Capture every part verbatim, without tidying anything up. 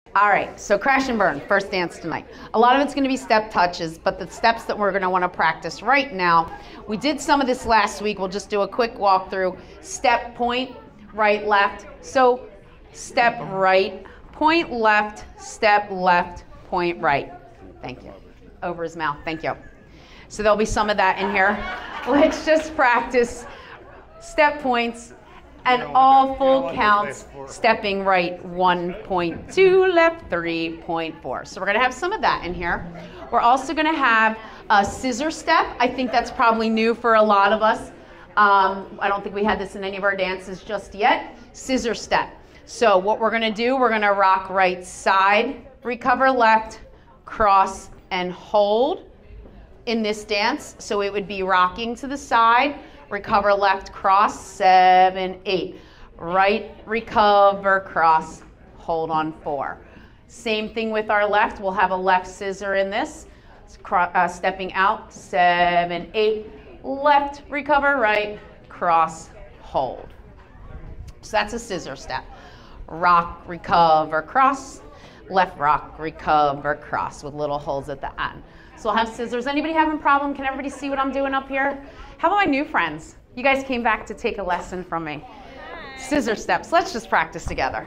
All right, so crash and burn, first dance tonight. A lot of it's going to be step touches, but the steps that we're going to want to practice right now, we did some of this last week. We'll just do a quick walkthrough. Step, point, right, left. So step right, point left, step left, point right. Thank you. Over his mouth, thank you. So there'll be some of that in here. Let's just practice step points and all full counts, stepping right, one point two, left, three point four. So we're gonna have some of that in here. We're also gonna have a scissor step. I think that's probably new for a lot of us. Um, I don't think we had this in any of our dances just yet. Scissor step. So what we're gonna do, we're gonna rock right side, recover left, cross, and hold in this dance. So it would be rocking to the side, recover left, cross, seven, eight. Right, recover, cross, hold on four. Same thing with our left. We'll have a left scissor in this. Uh, stepping out, seven, eight. Left, recover, right, cross, hold. So that's a scissor step. Rock, recover, cross. Left rock, recover, cross with little holes at the end. So I'll have scissors. Anybody having a problem? Can everybody see what I'm doing up here? How about my new friends? You guys came back to take a lesson from me. Scissor steps. Let's just practice together.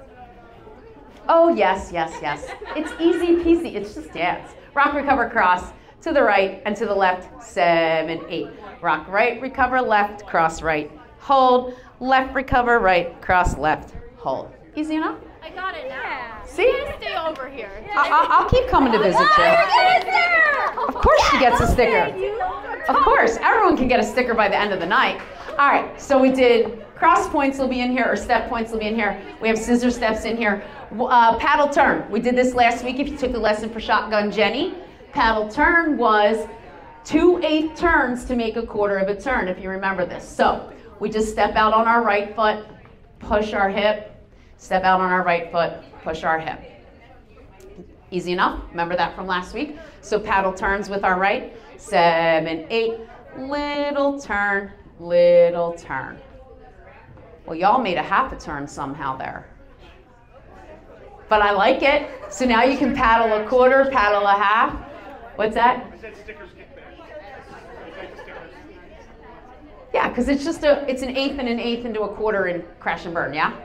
Oh, yes, yes, yes. It's easy peasy. It's just dance. Rock, recover, cross. To the right and to the left. Seven, eight. Rock right, recover left, cross right. Hold. Left, recover right, cross left. Hold. Easy enough? I got it now. See? Stay over here. I I'll keep coming to visit you. Of course she gets a sticker. Of course, everyone can get a sticker by the end of the night. All right, so we did cross points will be in here, or step points will be in here. We have scissor steps in here. Uh, paddle turn. We did this last week if you took the lesson for Shotgun Jenny. Paddle turn was two eighth turns to make a quarter of a turn, if you remember this. So we just step out on our right foot, push our hip, step out on our right foot, push our hip. Easy enough. Remember that from last week? So paddle turns with our right. Seven, eight, little turn, little turn. Well, y'all made a half a turn somehow there. But I like it. So now you can paddle a quarter, paddle a half. What's that? I said stickers get back. Yeah, because it's just a, it's an eighth and an eighth into a quarter in crash and burn, yeah?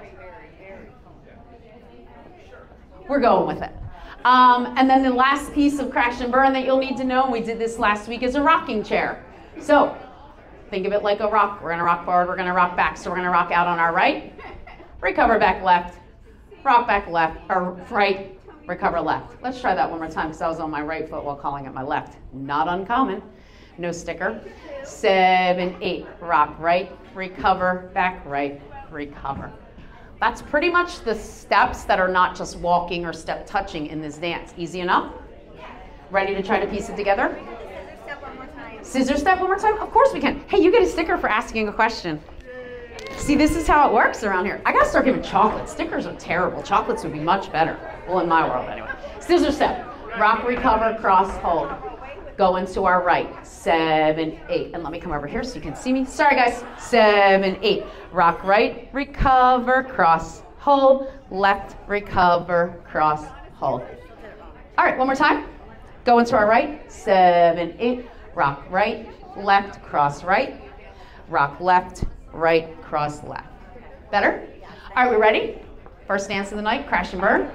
We're going with it. Um, and then the last piece of crash and burn that you'll need to know, and we did this last week, is a rocking chair. So think of it like a rock. We're gonna rock forward, we're gonna rock back. So we're gonna rock out on our right, recover back left, rock back left, or right, recover left. Let's try that one more time because I was on my right foot while calling it my left. Not uncommon. No sticker. Seven, eight, rock right, recover, back right, recover. That's pretty much the steps that are not just walking or step touching in this dance. Easy enough? Ready to try to piece it together? Scissor step one more time. Scissor step one more time? Of course we can. Hey, you get a sticker for asking a question. See, this is how it works around here. I gotta start giving chocolates. Stickers are terrible. Chocolates would be much better. Well, in my world anyway. Scissor step. Rock, recover, cross, hold. Go into our right. Seven, eight. And let me come over here so you can see me. Sorry, guys. Seven, eight. Rock right, recover, cross, hold. Left, recover, cross, hold. All right, one more time. Go into our right. Seven, eight. Rock right, left, cross right. Rock left, right, cross left. Better? All right, we ready? First dance of the night, crash and burn.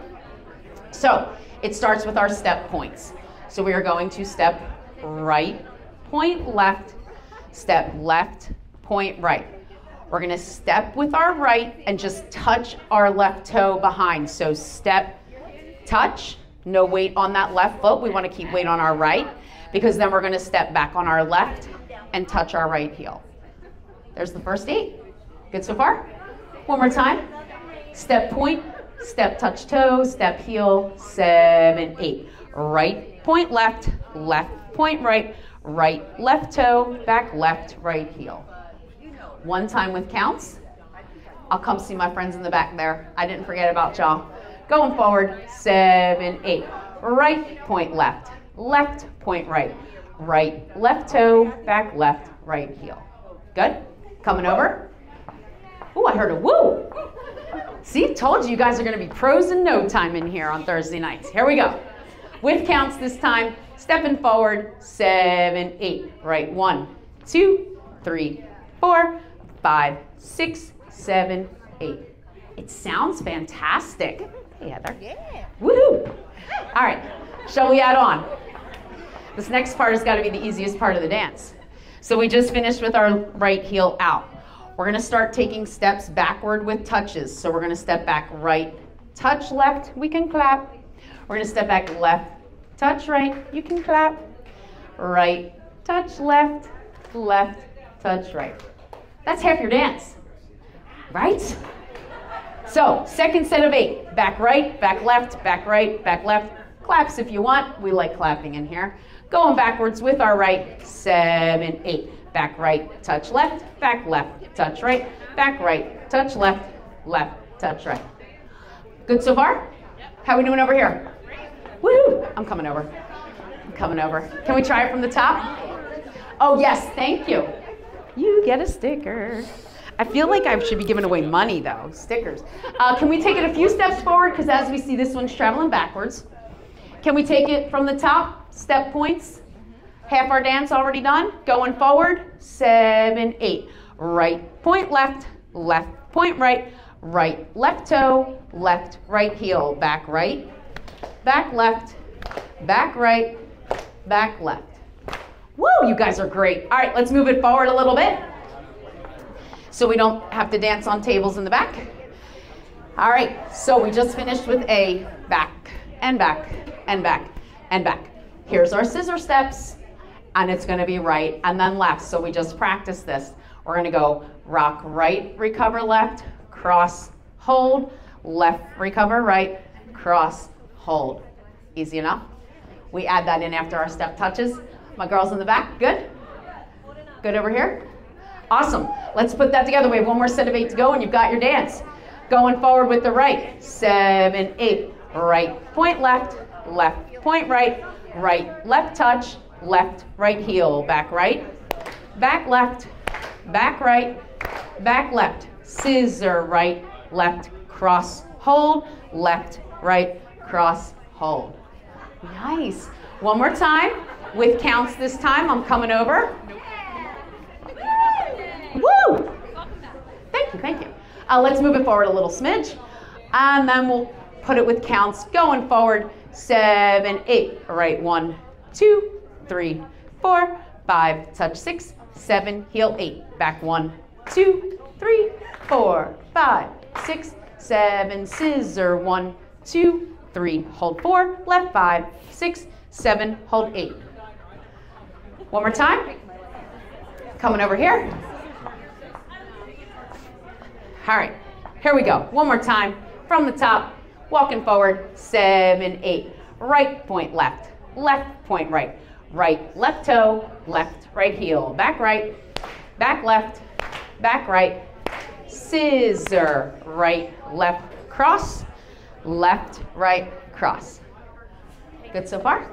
So it starts with our step points. So we are going to step right, point left, step left, point right. We're gonna step with our right and just touch our left toe behind. So step, touch, no weight on that left foot. We wanna keep weight on our right because then we're gonna step back on our left and touch our right heel. There's the first eight. Good so far? One more time. Step point, step touch toe, step heel, seven, eight. Right, point left, left, point right, right, left toe, back left, right heel. One time with counts. I'll come see my friends in the back there. I didn't forget about y'all. Going forward, seven, eight. Right, point left, left, point right, right, left toe, back left, right heel. Good? Coming over. Ooh, I heard a woo. See, told you you guys are gonna be pros in no time in here on Thursday nights. Here we go. With counts this time, stepping forward, seven, eight. Right, one, two, three, four, five, six, seven, eight. It sounds fantastic. Hey, Heather. Yeah. Woohoo! All right, shall we add on? This next part has got to be the easiest part of the dance. So we just finished with our right heel out. We're gonna start taking steps backward with touches. So we're gonna step back right, touch left, we can clap. We're gonna step back left, touch right, you can clap. Right, touch left, left, touch right. That's half your dance, right? So, second set of eight. Back right, back left, back right, back left. Claps if you want. We like clapping in here. Going backwards with our right, seven, eight. Back right, touch left, back left, touch right, back right, touch left, left, touch right. Good so far? How are we doing over here? Woo! I'm coming over. I'm coming over. Can we try it from the top? Oh, yes, thank you. You get a sticker. I feel like I should be giving away money, though, stickers. Uh, can we take it a few steps forward? Because as we see, this one's traveling backwards. Can we take it from the top? Step points. Half our dance already done. Going forward, seven, eight. Right point left, left point right, right left toe, left right heel. Back right, back left, back right, back left. Woo, you guys are great. All right, let's move it forward a little bit so we don't have to dance on tables in the back. All right, so we just finished with a back and back and back and back. Here's our scissor steps, and it's gonna be right and then left. So we just practiced this. We're gonna go rock right, recover left, cross, hold, left, recover right, cross, hold. Easy enough? We add that in after our step touches. My girls in the back, good? Good over here? Awesome. Let's put that together. We have one more set of eight to go, and you've got your dance. Going forward with the right, seven, eight. Right point left, left point right, right left touch, left right heel. Back right, back left, back right, back left. Scissor right, left, cross, hold, left, right, cross, hold. Nice. One more time. With counts this time, I'm coming over. Woo! Thank you, thank you. Uh, let's move it forward a little smidge. And then we'll put it with counts. Going forward, seven, eight. Right, one, two, three, four, five, touch six, seven, heel eight. Back one, two, three, four, five, six, seven, scissor, one, two, three, hold four, left five, six, seven, hold eight. One more time. Coming over here. All right, here we go. One more time. From the top, walking forward, seven, eight. Right point left, left point right. Right, left toe, left, right heel. Back right, back left, back right. Scissor, right, left, cross, left, right, cross. Good so far?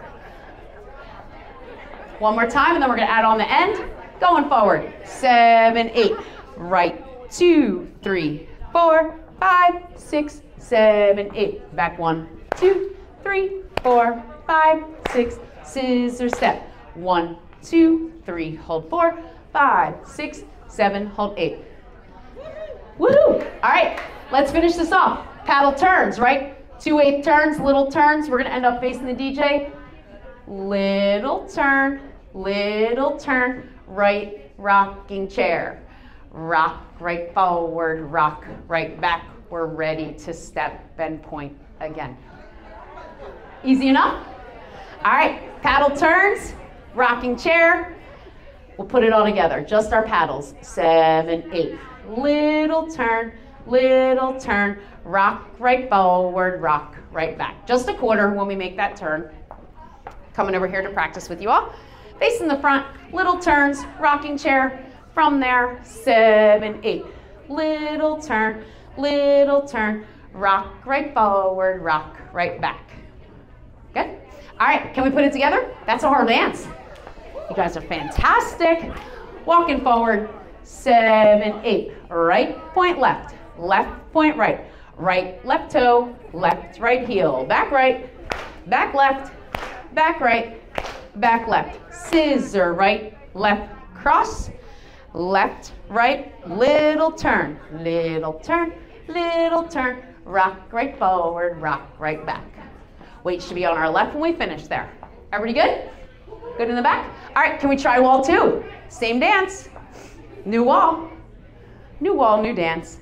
One more time, and then we're gonna add on the end. Going forward, seven, eight. Right, two, three, four, five, six, seven, eight. Back one, two, three, four, five, six, scissor step. One, two, three, hold four, five, six, seven, hold eight. Woohoo! All right, let's finish this off. Paddle turns, right? Two eighth turns, little turns. We're gonna end up facing the D J. Little turn, little turn, right rocking chair. Rock right forward, rock right back. We're ready to step and point again. Easy enough? All right, paddle turns, rocking chair. We'll put it all together, just our paddles. Seven, eight. Little turn, little turn, rock right forward, rock right back. Just a quarter when we make that turn. Coming over here to practice with you all. Facing the front, little turns, rocking chair. From there, seven, eight. Little turn, little turn, rock right forward, rock right back. Good? All right, can we put it together? That's a hard dance. You guys are fantastic. Walking forward, seven, eight. Right point left, left point right. right, left toe, left, right heel, back right, back left, back right, back left, scissor, right, left, cross, left, right, little turn, little turn, little turn, rock right forward, rock right back. Weight should be on our left when we finish there. Everybody good? Good in the back? All right, can we try wall two? Same dance. New wall. New wall, new dance.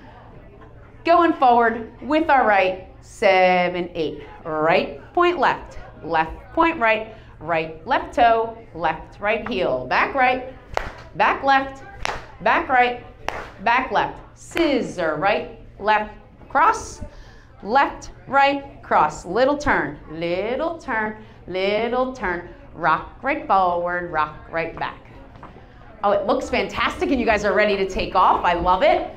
Going forward with our right, seven, eight. Right point left, left point right, right left toe, left right heel. Back right, back left, back right, back left. Scissor, right, left, cross, left, right, cross. Little turn, little turn, little turn. Rock right forward, rock right back. Oh, it looks fantastic and you guys are ready to take off. I love it.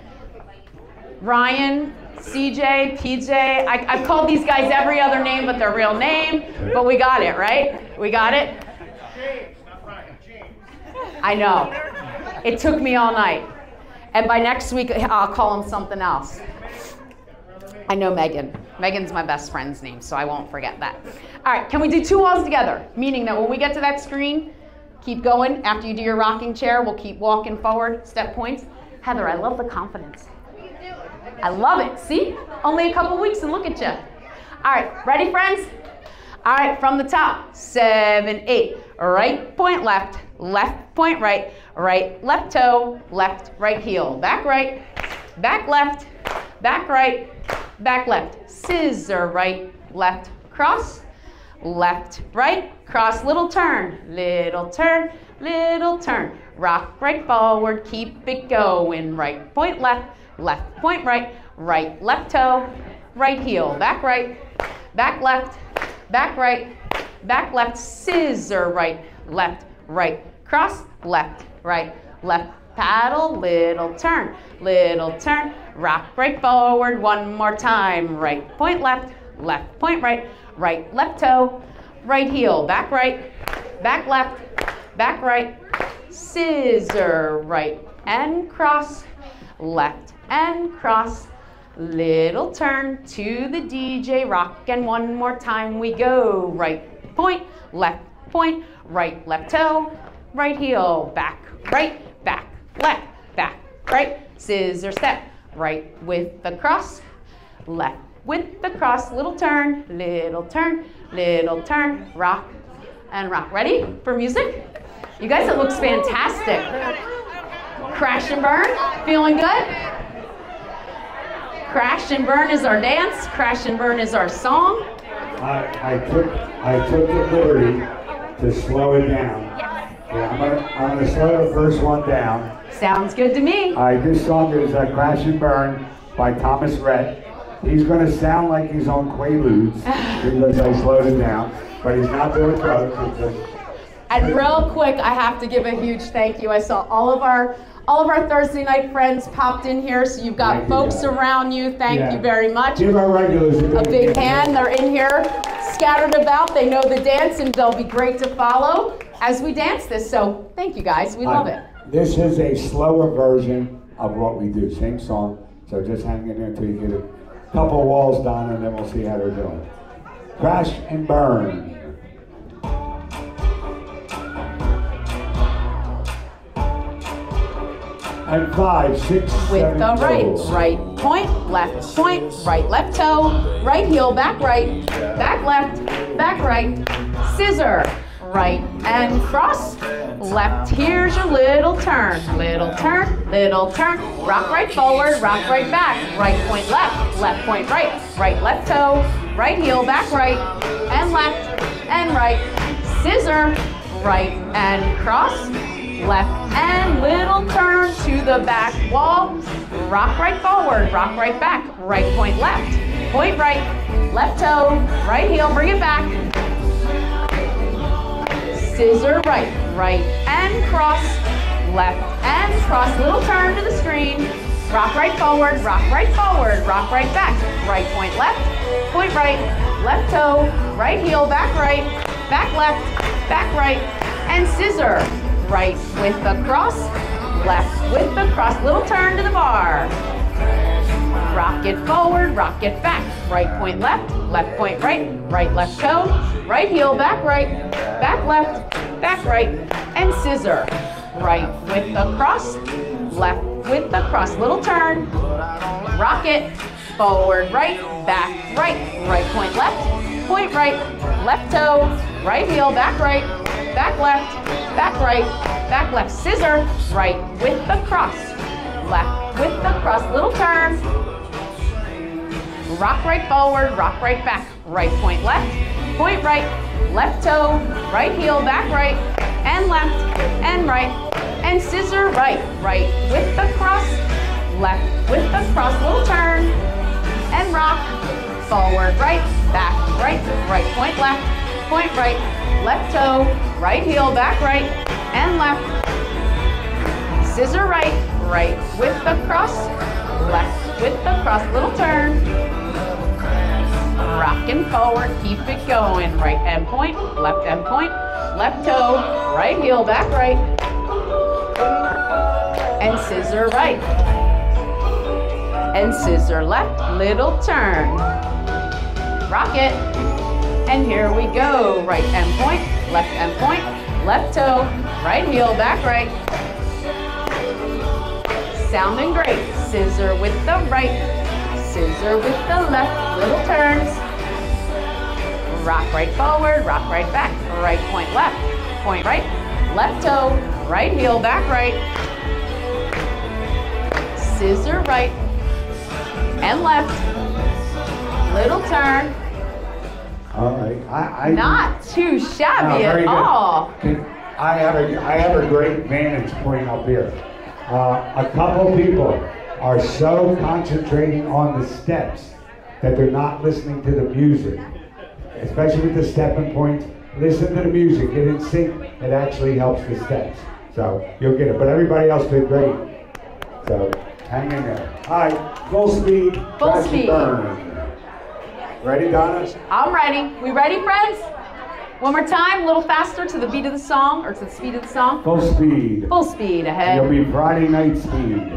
Ryan, C J, P J, I, I've called these guys every other name but their real name, but we got it, right? We got it? James, not Ryan, James. I know. It took me all night. And by next week, I'll call him something else. I know Megan. Megan's my best friend's name, so I won't forget that. All right, can we do two walls together? Meaning that when we get to that screen, keep going. After you do your rocking chair, we'll keep walking forward, step points. Heather, I love the confidence. I love it. See? Only a couple weeks and look at you. All right, ready, friends? All right, from the top, seven, eight. Right point left, left point right, right left toe, left right heel. Back right, back left, back right, back left. Scissor, right, left, cross, left, right, cross, little turn, little turn, little turn. Rock right forward, keep it going. Right point left, left point right, right left toe, right heel. Back right, back left, back right, back left. Scissor, right, left, right, cross, left, right, left. Paddle, little turn, little turn. Rock right forward one more time. Right point left, left point right, right left toe, right heel. Back right, back left, back right. Scissor, right and cross, left and cross. Little turn to the D J. Rock and one more time we go. Right point, left point, right left toe, right heel. Back, right, back, left, back, right. Scissor step. Right with the cross, left with the cross. Little turn, little turn, little turn. Rock and rock. Ready for music? You guys, it looks fantastic. Crash and burn. Feeling good? Crash and burn is our dance. Crash and burn is our song. I, I took I took the liberty to slow it down. Yeah, I'm gonna I'm gonna slow the first one down. Sounds good to me. All right, this song is uh, Crash and Burn by Thomas Rhett. He's going to sound like he's on Quaaludes because I slowed it down, but he's not doing drugs. And real quick, I have to give a huge thank you. I saw all of our all of our Thursday night friends popped in here, so you've got Thank you, folks guys. around you. Thank Yeah. you very much. Give our regulars A big hand. They're in here, scattered about. They know the dance, and they'll be great to follow as we dance this. So thank you guys. We love Uh, it. This is a slower version of what we do. Same song, so just hang in there until you get a couple walls done, and then we'll see how they're doing. Crash and Burn. And five, six, With seven, the right, goes. right point, left point, right left toe, right heel, back right, back left, back right, scissor, right and cross, left. Here's your little turn, little turn, little turn. Rock right forward, rock right back, right point left, left point right, right left toe, right heel, back right, and left and right, scissor, right and cross, left and little turn to the back wall. Rock right forward, rock right back, right point left, point right, left toe, right heel, bring it back. Scissor right, right and cross, left and cross, little turn to the screen. Rock right forward, rock right forward, rock right back, right point left, point right, left toe, right heel, back right, back left, back right, and scissor. Right with the cross, left with the cross, little turn to the bar. Rock it forward, rock it back. Right point left, left point right, right left toe, right heel, back right, back left, back right, and scissor. Right with the cross, left with the cross. Little turn, rock it, forward right, back right, right point left, point right, left toe, right heel, back right, back left, back right, back left. Scissor, right with the cross, left with the cross. Little turn, rock right forward, rock right back, right point left, point right, left toe, right heel, back right, and left, and right, and scissor right, right with the cross, left with the cross. Little turn, and rock, forward right, back right, right point left, point right, left toe, right heel, back right, and left, scissor right, right with the cross, left with the cross. Little turn, rocking forward, keep it going. Right end point, left end point, left toe, right heel, back right, and scissor right, and scissor left. Little turn, rock it, and here we go. Right end point, left end point, left toe, right heel, back right. Sounding great. Scissor with the right, scissor with the left. Little turns, rock right forward, rock right back, right point left, point right, left toe, right heel, back right, scissor right and left. Little turn. All right. I, I Not too shabby No, very at good. all. Can- I have a I have a great vantage point up here. Uh, a couple people are so concentrating on the steps that they're not listening to the music, especially with the stepping points. Listen to the music, get in sync. It actually helps the steps. So you'll get it. But everybody else did great. So hang in there. All right, full speed. Full crash and speed. burn. Ready, Donna? I'm ready. We ready, friends? One more time, a little faster to the beat of the song, or to the speed of the song. Full speed. Full speed ahead. You'll be Friday night speed.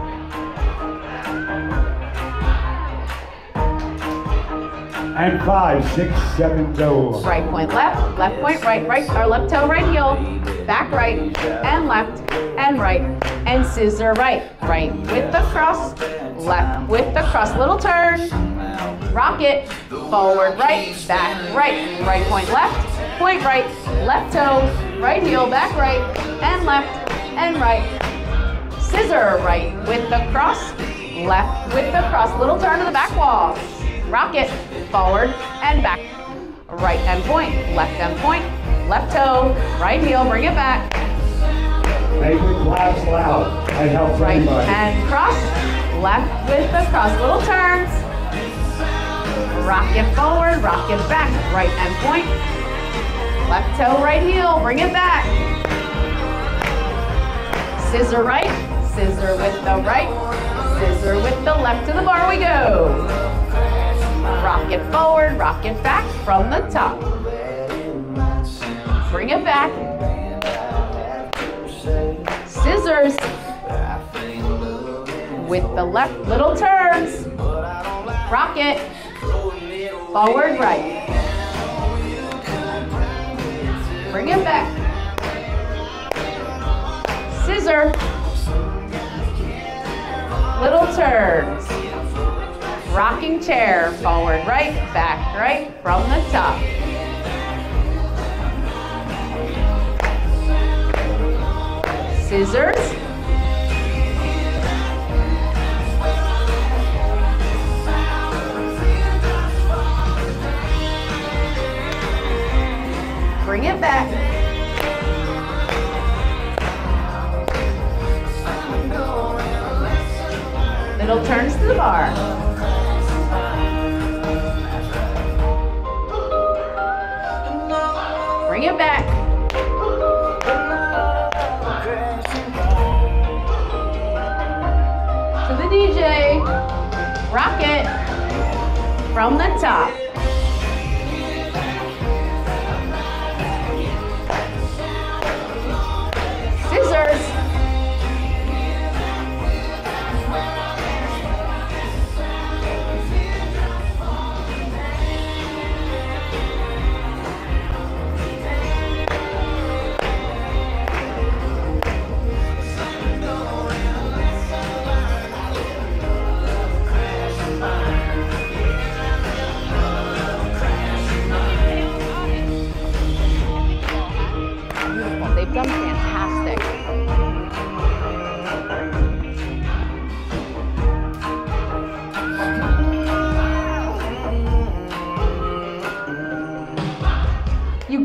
And five, six, seven, go. Right point left, left point right, right, or left toe, right heel, back right, and left, and right, and scissor right, right with the cross, left with the cross. Little turn, rock it, forward right, back right, right point left, point right, left toe, right heel, back right, and left, and right. Scissor right with the cross, left with the cross. Little turn to the back wall. Rock it, forward and back. Right end point, left end point, left toe, right heel, bring it back. Make the claps loud. That helps Right everybody. and cross, left with the cross. Little turns. Rock it forward, rock it back. Right end point, left toe, right heel, bring it back. Scissor right, scissor with the right, scissor with the left. To the bar we go. Rock it forward, rock it back from the top. Bring it back. Scissors with the left. Little turns. Rock it. Forward right. Bring it back. Scissor. Little turns. Rocking chair, forward right, back right, from the top. Scissors. Bring it back. Little turns to the bar. Bring it back. To the D J. Rock it from the top. Scissors.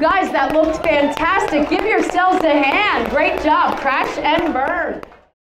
guys, that looked fantastic. Give yourselves a hand. Great job. Crash and burn.